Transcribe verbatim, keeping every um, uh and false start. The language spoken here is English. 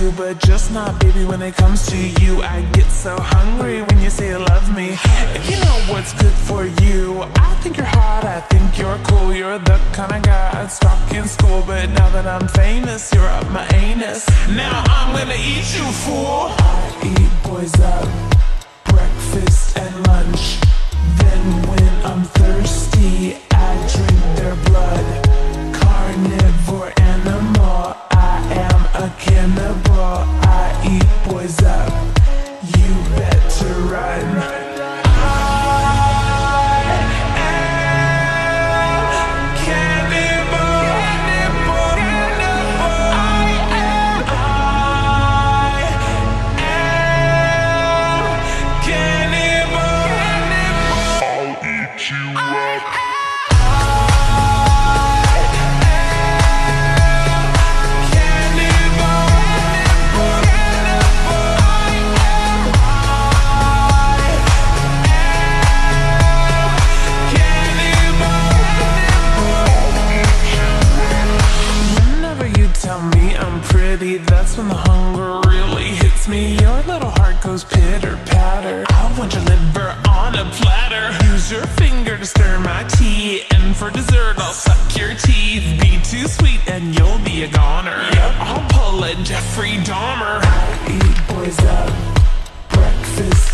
too, but just not, baby, when it comes to you. I get so hungry when you say you love me. If you know what's good for you, I think you're hot, I think you're cool. You're the kind of guy I'd stalk in school, but now that I'm famous, you're up my anus. Now I'm gonna eat you, fool. I eat boys up, breakfast and lunch. Then when I'm thirsty, I drink their blood. Carnivore animal, I am a cannibal. I eat boys up, you better run. I am cannibal, cannibal, cannibal. I am, I am cannibal, cannibal. I'll eat you up. That's when the hunger really hits me. Your little heart goes pitter-patter. I want your liver on a platter. Use your finger to stir my tea, and for dessert I'll suck your teeth. Be too sweet and you'll be a goner. Yep, I'll pull a Jeffrey Dahmer. I eat boys up, breakfast